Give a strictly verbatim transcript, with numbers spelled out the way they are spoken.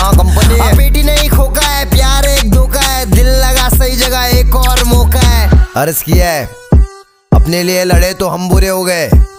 हाँ कंपनी है। बेटी नहीं खोका है, प्यार एक धोखा है, दिल लगा सही जगह एक और मौका है। अर्ज किया है अपने लिए लड़े तो हम बुरे हो गए।